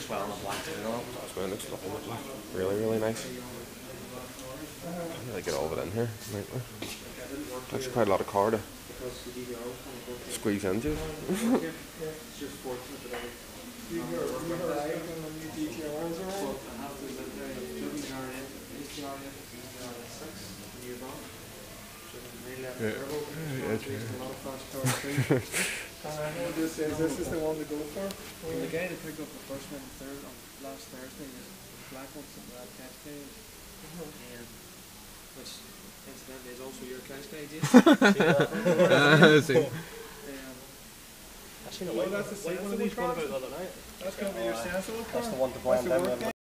as well in the black too, you know. That's why it looks lovely in the black. Really, really nice. Can't really get all of it in here. That's quite a lot of car to squeeze into. This is the one to go for. Well, the guy that picked up the first one on last Thursday is the black one from that cash guy, which incidentally is also your cash guy, Jason. Well, that's the same one of these one about the other night. That's going to be your sensible car. That's the one to blend in with.